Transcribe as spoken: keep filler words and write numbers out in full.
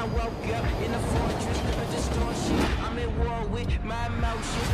I woke up in a fortress of distortion. I'm at war with my emotions.